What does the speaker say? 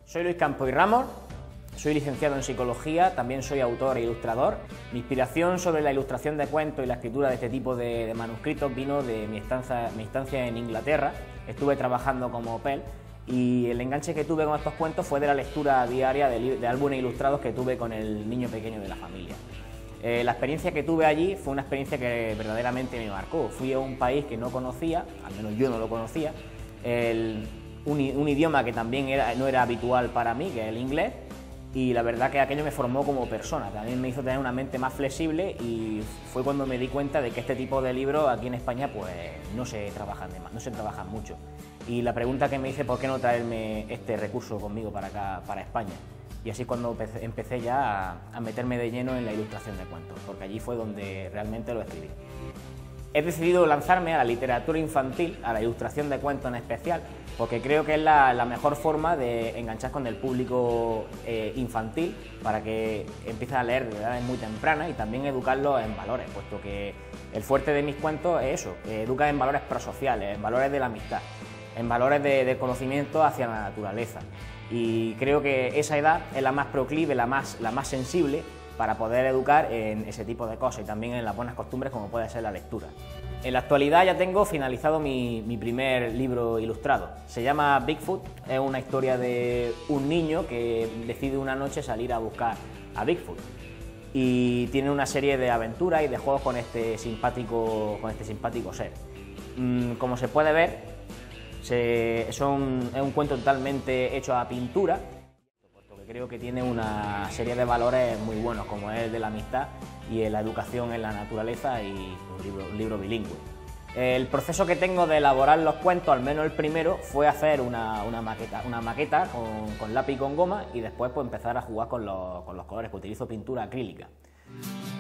Soy Luis Campo y Ramos, soy licenciado en Psicología, también soy autor e ilustrador. Mi inspiración sobre la ilustración de cuentos y la escritura de este tipo de manuscritos vino de mi estancia en Inglaterra. Estuve trabajando como au pair y el enganche que tuve con estos cuentos fue de la lectura diaria de álbumes ilustrados que tuve con el niño pequeño de la familia. La experiencia que tuve allí fue una experiencia que verdaderamente me marcó. Fui a un país que no conocía, al menos yo no lo conocía, un idioma que también no era habitual para mí, que es el inglés, y la verdad que aquello me formó como persona, también me hizo tener una mente más flexible y fue cuando me di cuenta de que este tipo de libros aquí en España pues no se trabajan mucho. Y la pregunta que me hice, ¿por qué no traerme este recurso conmigo para acá, para España? Y así es cuando empecé ya a meterme de lleno en la ilustración de cuentos, porque allí fue donde realmente lo escribí. He decidido lanzarme a la literatura infantil, a la ilustración de cuentos en especial, porque creo que es la mejor forma de enganchar con el público infantil para que empiece a leer de edades muy tempranas y también educarlos en valores, puesto que el fuerte de mis cuentos es eso, educa en valores prosociales, en valores de la amistad, en valores de conocimiento hacia la naturaleza. Y creo que esa edad es la más proclive, la más sensible para poder educar en ese tipo de cosas y también en las buenas costumbres como puede ser la lectura. En la actualidad ya tengo finalizado mi primer libro ilustrado. Se llama Bigfoot, es una historia de un niño que decide una noche salir a buscar a Bigfoot y tiene una serie de aventuras y de juegos con este simpático ser. Como se puede ver, es un cuento totalmente hecho a pintura, porque creo que tiene una serie de valores muy buenos, como es el de la amistad y la educación en la naturaleza y un libro bilingüe. El proceso que tengo de elaborar los cuentos, al menos el primero, fue hacer una maqueta con lápiz y con goma y después pues empezar a jugar con los colores, pues utilizo pintura acrílica.